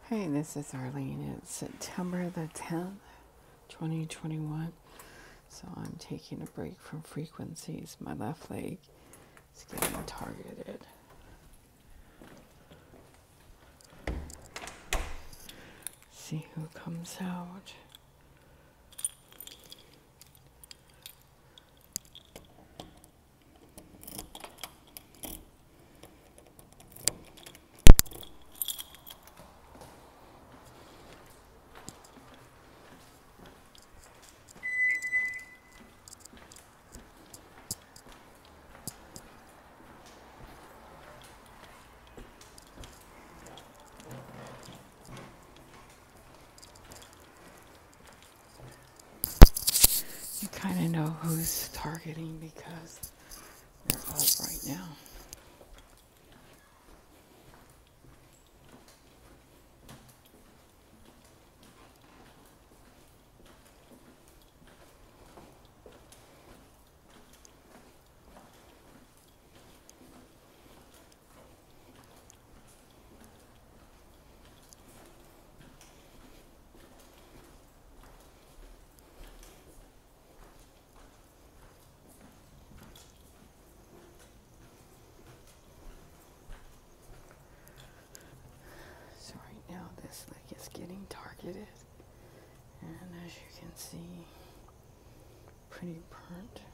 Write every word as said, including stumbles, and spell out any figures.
Hey, this is Arlene. It's September the tenth, twenty twenty-one. So I'm taking a break from frequencies. My left leg is getting targeted. See who comes out. You kind of know who's targeting because they're up right now. So right now this leg is getting targeted, and as you can see, pretty burnt.